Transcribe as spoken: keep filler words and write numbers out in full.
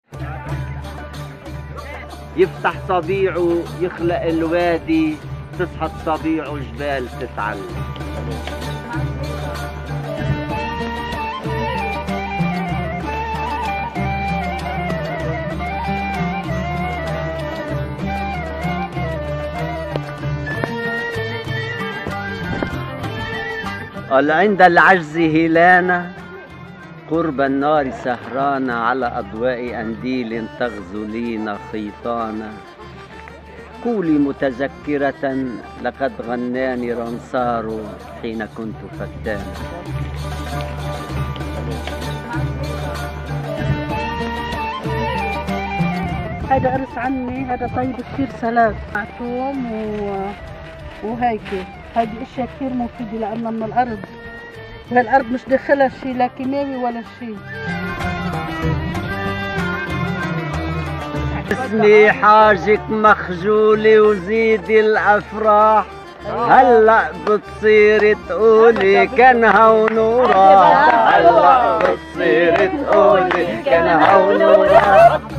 يفتح صبيعه يخلق الوادي، تصحى صبيعه جبال تتعلم. قال عند العجز هلانة قرب النار سهرانة، على أضواء أنديل تغزلين خيطانا. قولي متذكرة لقد غناني رنصار حين كنت فتانا. هذا قرص عني، هذا طيب كثير سلاد مع توم و... وهيك. هذه اشياء كثير مفيده لانها من الارض، وهالارض مش داخلها شيء لا كيماوي ولا شيء. اسمي حاجك مخجولة وزيدي الافراح، هلا بتصيري تقولي كان هون وراح، هلا بتصيري تقولي كان هون وراح.